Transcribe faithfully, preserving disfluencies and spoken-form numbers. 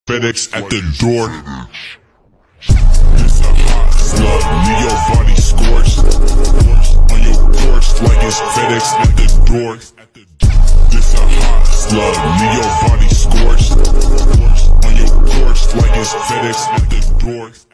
FedEx at the door. It's a hot slug, leave your body scorched on your porch like it's FedEx at the door. It's a hot slug, leave your body scorched on your porch like it's FedEx at the door.